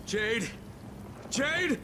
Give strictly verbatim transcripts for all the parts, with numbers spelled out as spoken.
Jade? Jade?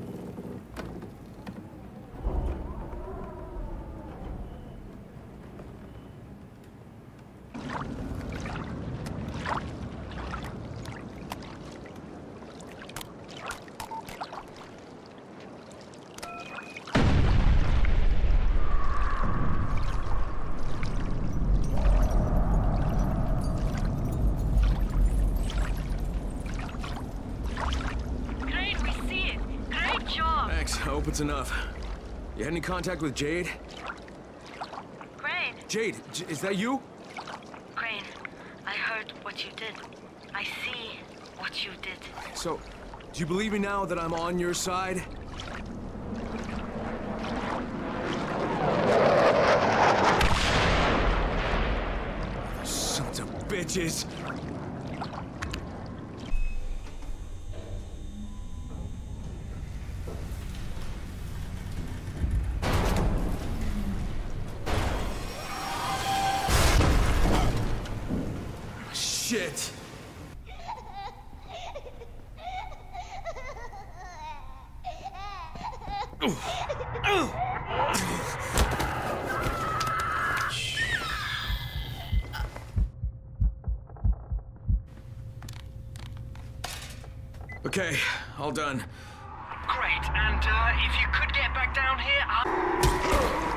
It's enough. You had any contact with Jade? Crane. Jade, J is that you? Crane, I heard what you did. I see what you did. So, do you believe me now that I'm on your side? Sons of bitches! Shit! Okay, all done. Great, and uh, if you could get back down here, I'll...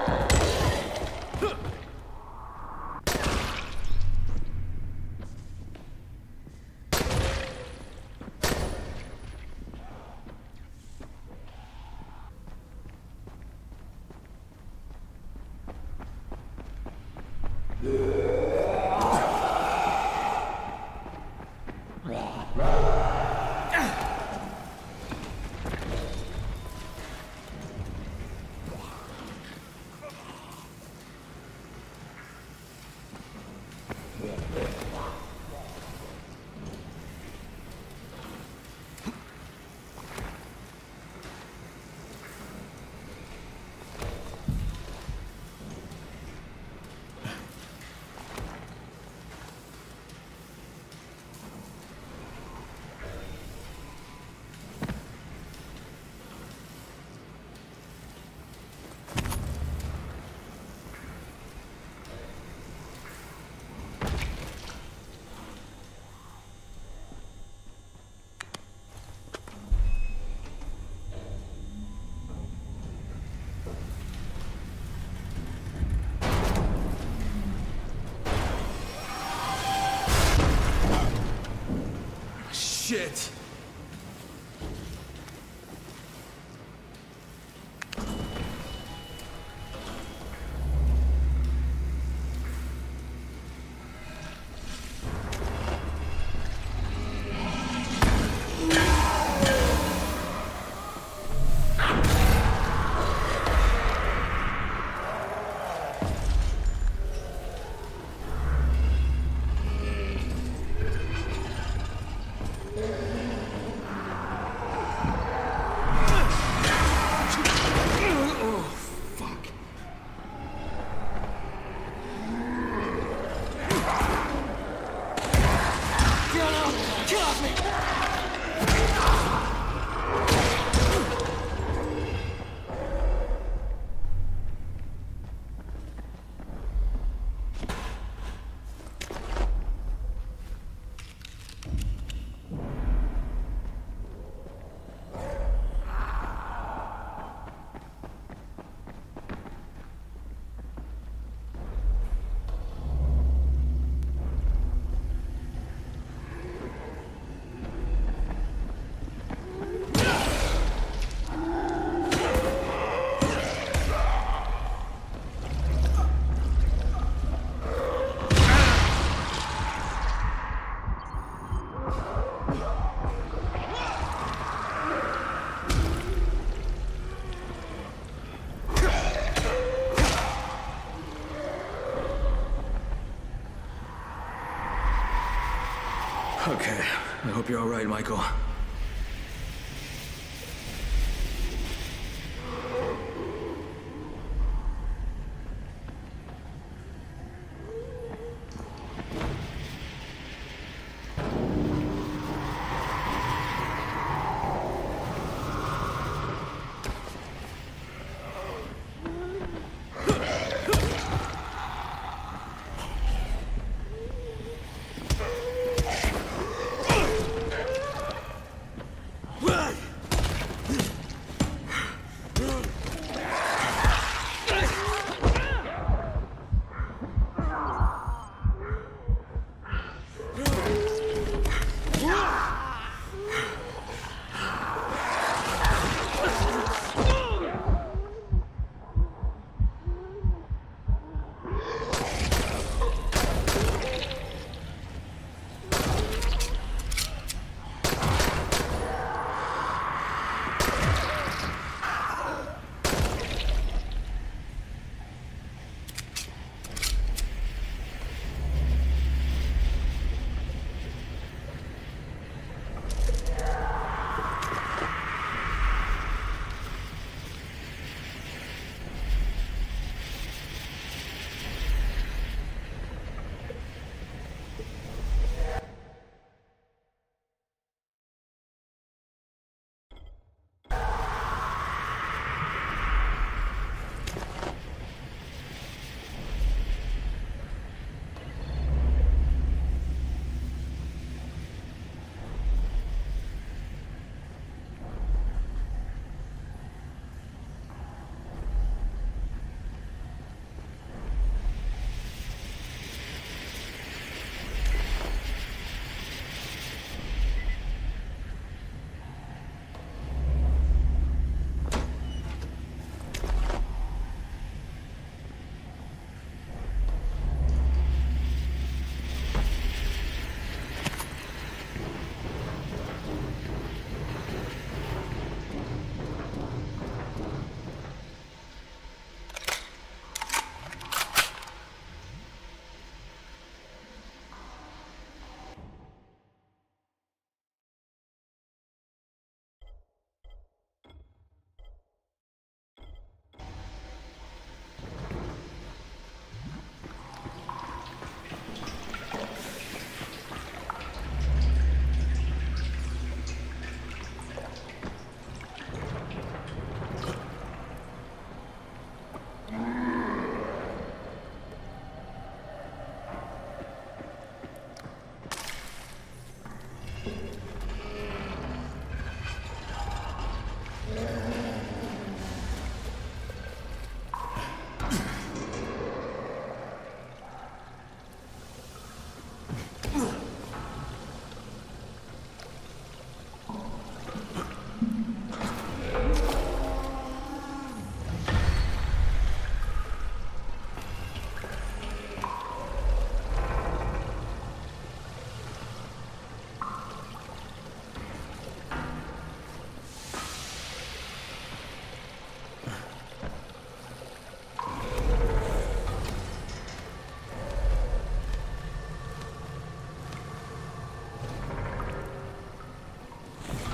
Shit! Okay, I hope you're all right, Michael.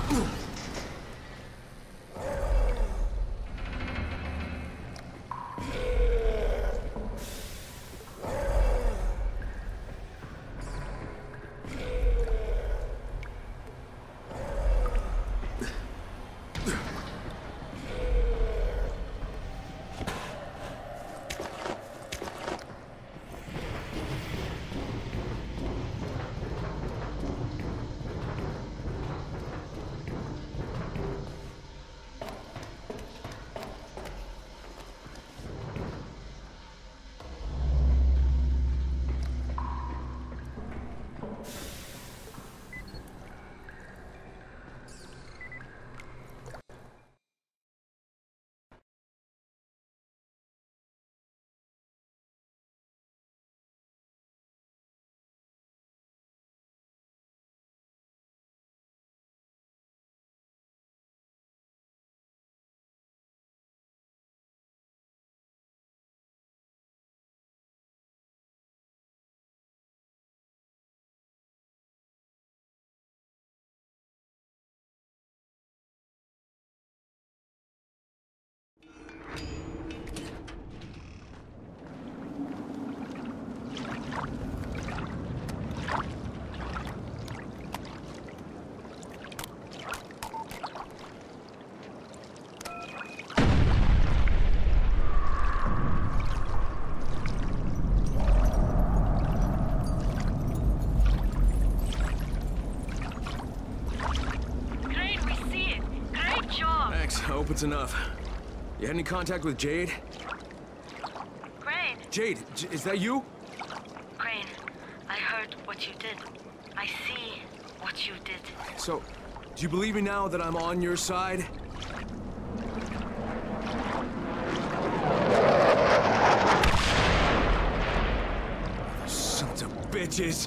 I hope it's enough. You had any contact with Jade? Crane! Jade, J is that you? Crane, I heard what you did. I see what you did. So, do you believe me now that I'm on your side? Sons of bitches!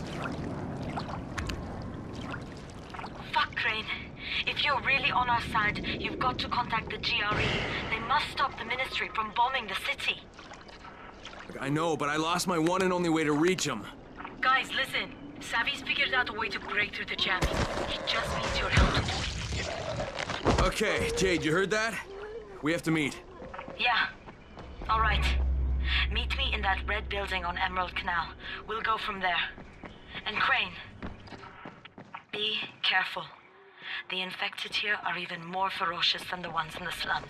Fuck, Crane. If you're really on our side, you've got to contact the G R E. They must stop the Ministry from bombing the city. Look, I know, but I lost my one and only way to reach them. Guys, listen. Savvy's figured out a way to break through the jamming. He just needs your help to do it. Okay, Jade, you heard that? We have to meet. Yeah. All right. Meet me in that red building on Emerald Canal. We'll go from there. And Crane, be careful. The infected here are even more ferocious than the ones in the slums.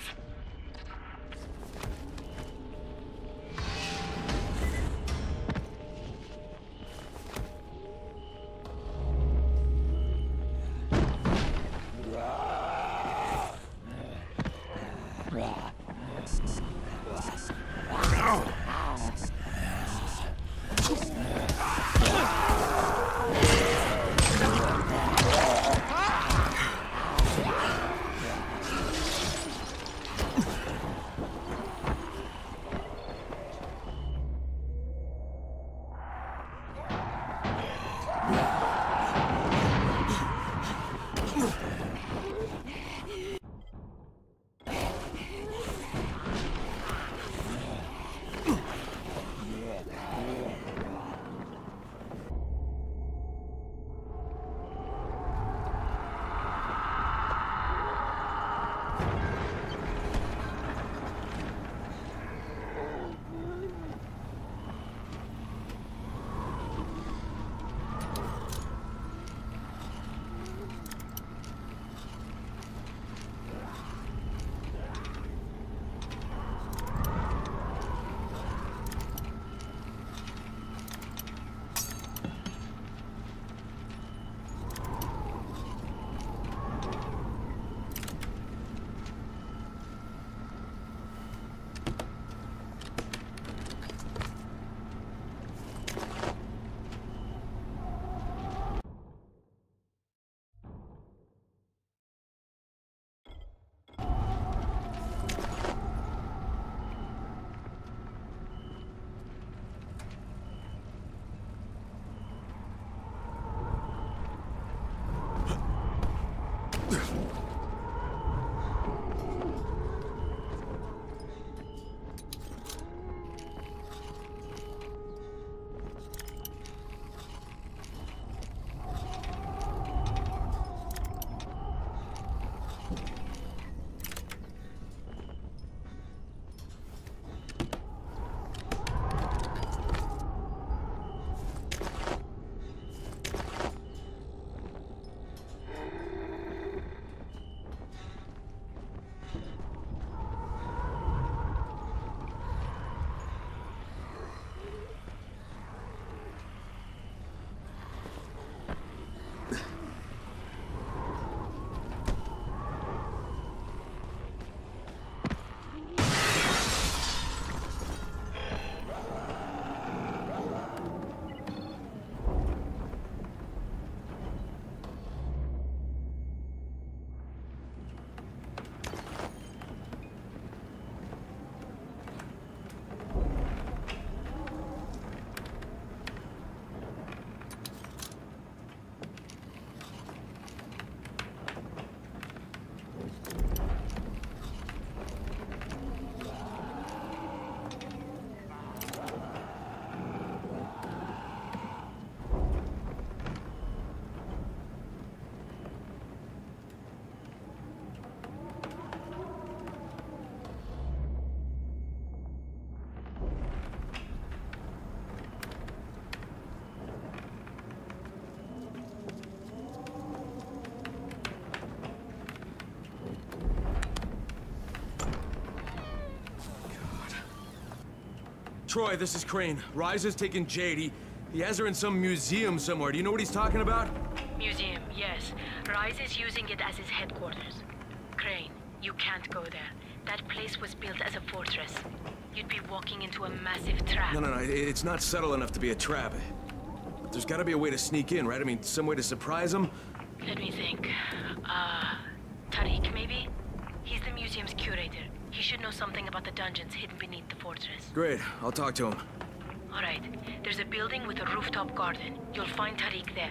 Troy, this is Crane. Rise has taken Jade. He, he has her in some museum somewhere. Do you know what he's talking about? Museum, yes. Rise is using it as his headquarters. Crane, you can't go there. That place was built as a fortress. You'd be walking into a massive trap. No, no, no. It's not subtle enough to be a trap. There's gotta be a way to sneak in, right? I mean, some way to surprise him? Let me think. Uh, Tariq, maybe? He's the museum's curator. He should know something about the dungeons hidden beneath the fortress. Great. I'll talk to him. All right. There's a building with a rooftop garden. You'll find Tariq there.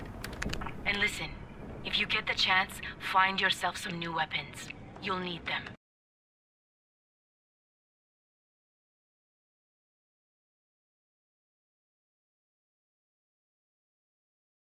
And listen, if you get the chance, find yourself some new weapons. You'll need them.